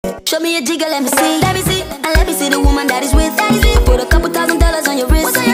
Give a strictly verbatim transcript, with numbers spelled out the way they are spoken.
Show me a jigger, let me see. Let me see. And let me see the woman that is with. That is it. Put a couple thousand dollars on your wrist.